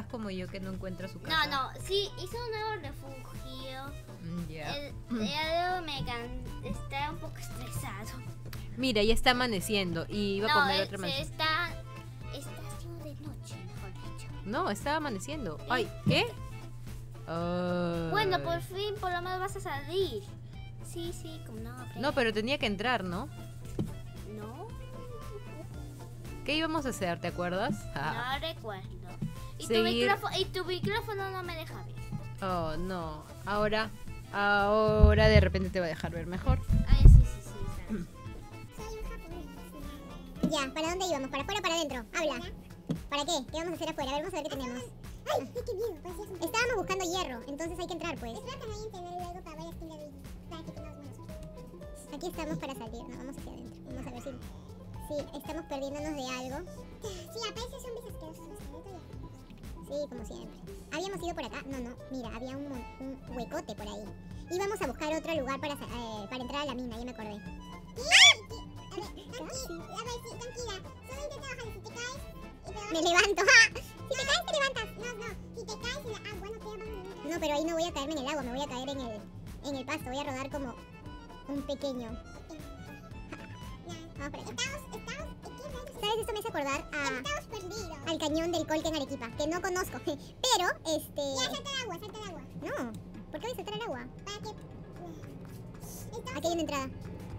como yo que no encuentra su casa. No, sí, hizo un nuevo refugio. Ya. Está un poco estresado. Mira, ya está amaneciendo y iba a comer otra manzana. Está haciendo de noche, mejor dicho. No, estaba amaneciendo. Ay, ¿qué? Bueno, por fin, por lo menos vas a salir. Sí, como no. No, pero tenía que entrar, ¿no? No. ¿Qué íbamos a hacer? ¿Te acuerdas? No recuerdo. Y tu micrófono no me deja ver. Oh, no. Ahora de repente te va a dejar ver mejor. Ay, sí. Ya, ¿para dónde íbamos? ¿Para afuera o para adentro? Habla. ¿Para qué? ¿Qué vamos a hacer afuera? A ver, vamos a ver qué tenemos. ¡Ay! ¡Qué miedo! Estábamos buscando hierro, entonces hay que entrar, pues. Espero que no hay entender luego para ver para que tengamos buenos. Aquí estamos para salir, no, vamos hacia adentro. Vamos a ver si estamos perdiéndonos de algo. Sí, aparecen zombies asquerosos. Sí, como siempre. ¿Habíamos ido por acá? No, mira, había un huecote por ahí. Íbamos a buscar otro lugar para entrar a la mina, ya me acordé. A ver, tranquila. Solo intenta bajar, si te caes... Me levanto. Si te caes, te levantas. No. Si te caes en el agua, no te abajo. No, pero ahí no voy a caerme en el agua, me voy a caer en el pasto. Voy a rodar como un pequeño. Vamos por acá. ¿Sabes? Esto me hace acordar al cañón del Colca en Arequipa, que no conozco. Pero, Ya, salta el agua. No, ¿por qué voy a saltar el agua? Para que... Aquí hay una entrada.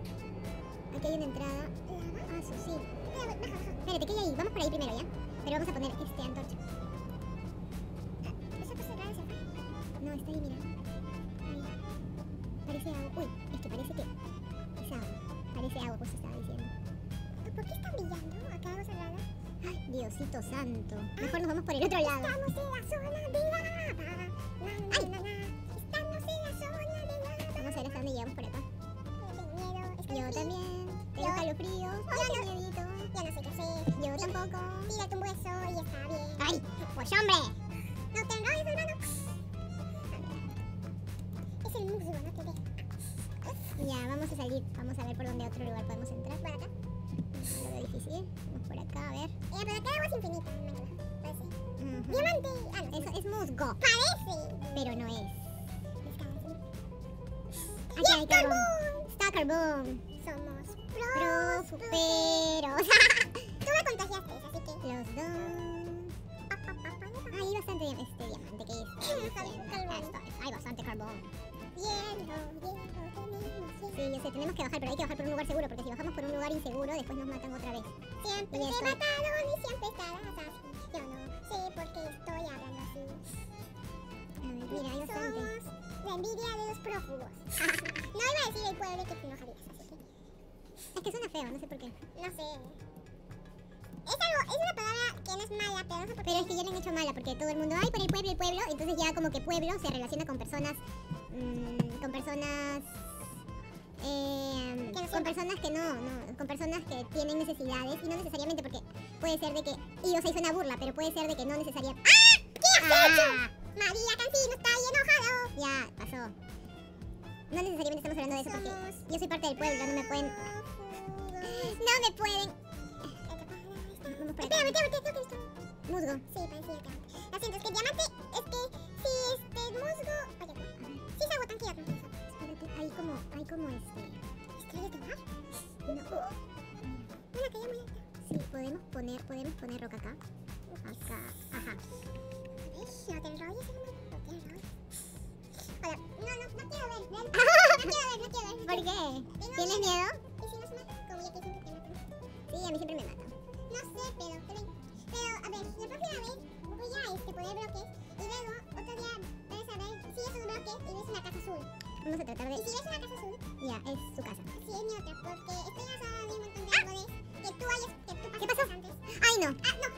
Ah, sí. Espérate, ¿qué hay ahí? Vamos por ahí primero, ¿ya? Pero vamos a poner antorcha. ¿Esa cosa rara se fue? No, está ahí, mira. Ahí. Parece agua. Uy, es que parece que es agua. Parece agua, pues estaba diciendo. ¿Por qué están brillando? Acá algo cerrado. Ay, Diosito santo. Mejor nos vamos por el otro lado. Estamos en la zona de lava. ¡Ay! Estamos en la zona de lava. Vamos a ver hasta dónde llegamos por acá. Yo también. Tengo calofríos. Yo no sé qué hacer. Yo tampoco. Tírate un hueso y está bien. ¡Ay! ¡Pues hombre! No te enrolles, hermano. Es el musgo, no te dejes. Ya, vamos a salir. Vamos a ver por dónde otro lugar podemos entrar. ¿Por acá? No lo veo difícil. Vamos por acá, a ver. Pero acá agua es infinita. Parece. Diamante. Ah, no. Eso es musgo. Parece. Pero no es. Aquí hay carbón. Está carbón. Somos profuperos. Tú me contagiaste, así que... Los dos... Hay bastante diamante, ¿qué es? Hay bastante carbón. Hielo, sí, yo sé, tenemos que bajar, pero hay que bajar por un lugar seguro, porque si bajamos por un lugar inseguro, después nos matan otra vez. Siempre te mataron y siempre estarás así. Yo no sé por qué estoy hablando así. A ver, mira, hay bastante. Somos la envidia de los prófugos. No iba a decir el pueblo que tú no sabías, así que... Es que suena feo, no sé por qué. No sé. Es una palabra que no es mala, pero no sé por qué. Pero es que ya la han hecho mala, porque todo el mundo, ay, por el pueblo, entonces ya como que pueblo se relaciona con personas, con personas que tienen necesidades, y no necesariamente porque puede ser de que, y o sea, suena burla, pero puede ser de que no necesariamente. ¡Ah! ¿Qué has hecho? María Cancino está ahí enojado. Ya, pasó. No necesariamente estamos hablando de eso porque yo soy parte del pueblo, no me pueden... No me pueden... Vamos por acá. Espérame, musgo. Sí, parecía acá. Lo siento, es que diamante, es que si musgo... Oye, sí es agua, tranquila. Espérate, hay como ¿estrellas de mar? No. Una calle muy alta. Sí, podemos poner roca acá. Acá, ajá. A ver, no te enrolles, hermano. Hola, no quiero ver. No quiero ver. ¿Por qué? ¿Tienes miedo? ¿Y si nos matan? Como ya que siempre te matan. Sí, a mí siempre me matan. No sé, pero a ver, la próxima vez voy a poner bloques y luego otro día vas a ver si esos bloques y ves una casa azul. Vamos a tratar de... Y si ves una casa azul, ya, es su casa. Sí, es mi otra, porque estoy basada en un montón de árboles que tú ¿qué pasó? Antes. ¡Ay, no! ¡Ah, no!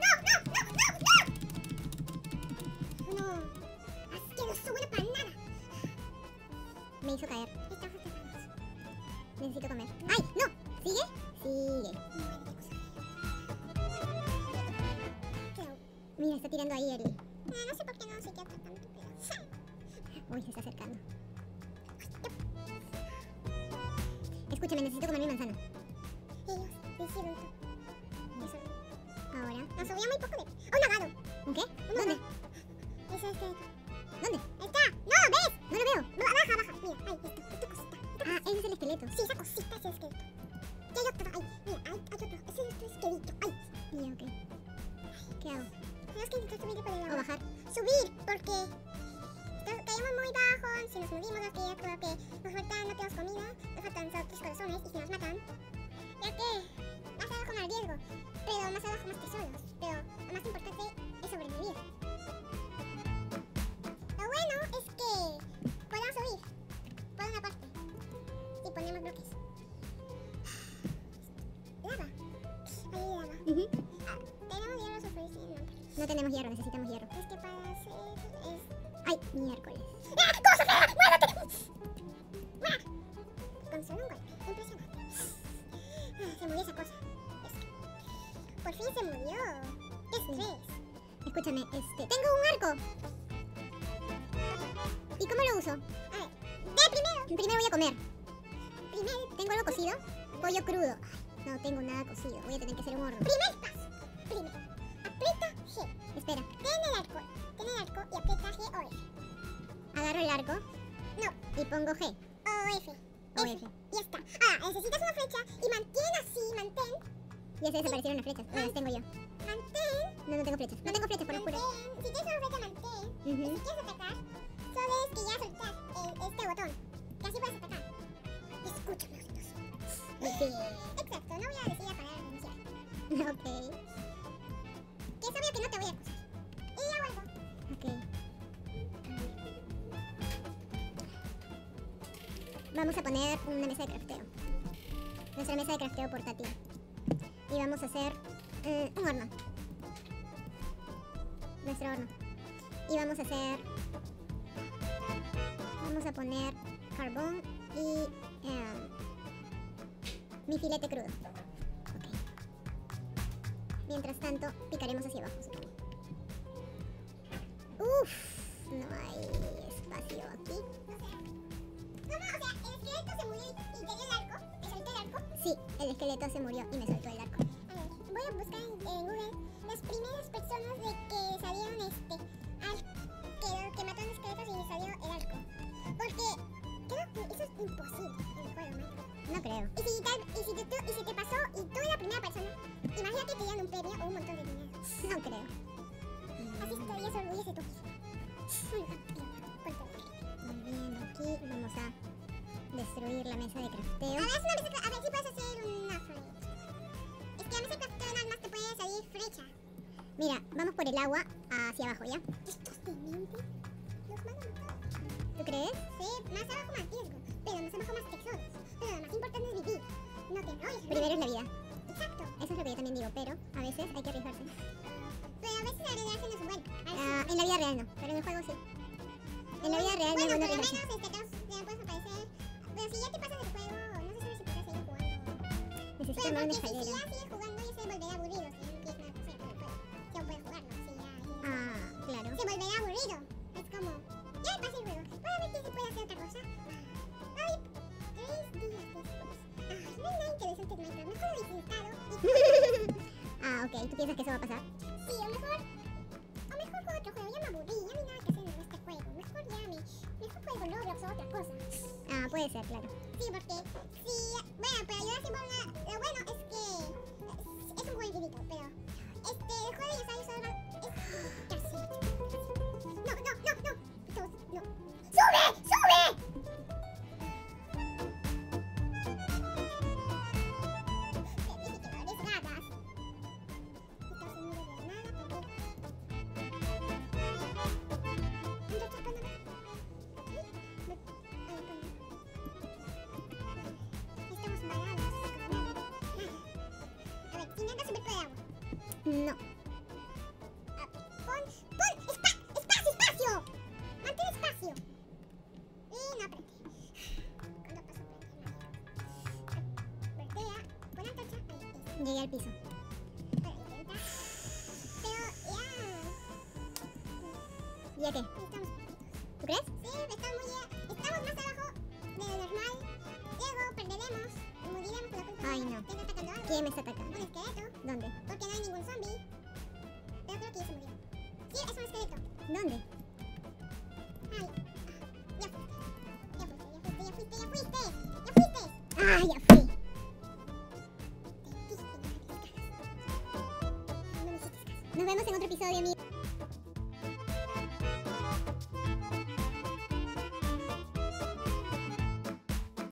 No, asqueroso, bueno para nada. Me hizo caer. Necesito comer. ¡Ay, no! ¿Sigue? Sigue. Mira, está tirando ahí el... No sé por qué no se queda tratando, pero... Uy, se está acercando. Escúchame, necesito comer mi manzana. Ahora. Nos subía muy poco de... ¡Oh, un ahogado! ¿Un qué? ¿Dónde? ese esqueleto. ¿Dónde? Está. No, ¿ves? No lo veo. No, baja. Mira, ahí, esta cosita. Ah, ese es el esqueleto. Sí, esa cosita es el esqueleto. Y hay otro, ahí. Mira, hay otro. Ese es otro esqueleto. Ay. Ya, ok. ¿Qué hago? Tenemos que intentar subir por el agua. ¿O bajar? Subir, porque caímos muy bajo. Si nos morimos aquí, yo creo que nos faltan, no tenemos comida. Nos faltan solo 3 corazones. Y si nos matan, ya que más abajo más riesgo. Pero más abajo más tesoros. Pero lo más importante es sobrevivir. Lo bueno es que podemos subir por una parte si ponemos bloques. Lava. Ahí hay lava. ¿Tenemos hierro suficiente? No tenemos hierro, necesitamos hierro. Es que para hacer es... ¡Ay! Miércoles. ¡Ah! ¡Cosa! ¡Muévete! Con solo un golpe. Impresionante. Se murió esa cosa. Por fin se murió. ¡Qué estrés! Escúchame, tengo un arco. ¿Y cómo lo uso? A ver, primero voy a comer. Primero, ¿tengo algo cocido? Pollo crudo. Ay, no tengo nada cocido. Voy a tener que hacer un horno. Primer paso. Primero, aprieta G. Espera. Ten el arco y aprieta G o F. Agarro el arco. No. Y pongo G. O F. O F. Ya está. Ahora, necesitas una flecha y mantén así, mantén. Ya se desaparecieron las flechas. Las tengo yo. Mantén. No tengo flechas. No tengo flechas, por lo juro. Si tienes una flecha, mantén. Y si quieres atacar, solo es que ya soltar este botón. Que así puedes atacar. Escúchame, ojitos. Exacto, no voy a decir la palabra renunciar. Ok. Que es obvio que no te voy a acusar. Y ya vuelvo. Ok. Vamos a poner una mesa de crafteo. Nuestra mesa de crafteo portátil. Y vamos a hacer un horno. Nuestro horno. Y vamos a hacer... Vamos a poner carbón y mi filete crudo. Ok. Mientras tanto, picaremos hacia abajo, supongo. Uff, no hay espacio aquí. ¿Cómo? O sea, ¿el esqueleto se murió y te dio el arco? ¿Te soltó el arco? Sí, el esqueleto se murió y me soltó el arco. A ver, voy a buscar en Google las primeras personas de que salieron que mataron esqueletos y salió el arco. Porque creo que eso es imposible en el juego, ¿no? No creo. Y si te pasó y tú eres la primera persona, imagínate que te dieran un premio o un montón de dinero. No creo. Así que todavía se orgullece tú mismo. Muy bien, aquí vamos a destruir la mesa de crafteo. A ver si puedes hacer una flecha. Es que la mesa de crafteo nada más te puede salir flecha. Mira, vamos por el agua hacia abajo, ¿ya? Estos dementes los van a matar. ¿Tú crees? Sí, más abajo más riesgo, pero más abajo más tesoros. Pero lo más importante es vivir. No te enrolles. Primero es la vida. Exacto. Eso es lo que yo también digo, pero a veces hay que arriesgarse. Pero a veces arriesgarse no es bueno. En la vida real no, pero en el juego sí. En la vida real no es bueno arriesgarse. Bueno, por lo menos te puedes aparecer. Pero si ya te pasas el juego, no se sabe si podrás seguir jugando. Necesito armar una escalera. Si ya sigues jugando, ya se volverá aburrido. Si ya no tienes nada que hacer con el juego. Ya puedes jugar, ¿no? Si ya... claro. Se volverá aburrido. Es como... Ya me pasé el juego. ¿Puedo ver si se puede hacer otra cosa? Ay, 3 días después. Ay, no hay nada interesante en Minecraft. Mejor lo desinstalo y... ok. ¿Tú piensas que eso va a pasar? Sí, o mejor juego otro juego. Ya me aburrí. Ya no hay nada que hacer en este juego. Mejor juego Roblox o otra cosa. Puede ser, claro. Sí, porque... Sí, bueno, pero yo así por una... Lo bueno es que... Es un juego infinito, pero... El juego de Yosayo solo va... Casi. No. ¡Sube! No. Pon espacio. Mantén espacio. Y no aprende. ¿Cuándo pasó aprende? Voltea. Pon la antorcha. Ahí. Llegué al piso. Pero intenta. Pero ya. ¿Ya qué? Estamos. ¿Tú crees? Sí, estamos más abajo de lo normal. Luego perderemos. Moriremos por la culpa. Ay, no. ¿Quién me está atacando algo? ¿Quién me está atacando? Un esqueleto. ¿Dónde? Porque no hay ningún zombie. Pero creo que ya se murió. Sí, es un esqueleto. ¿Dónde? episodio, amigos.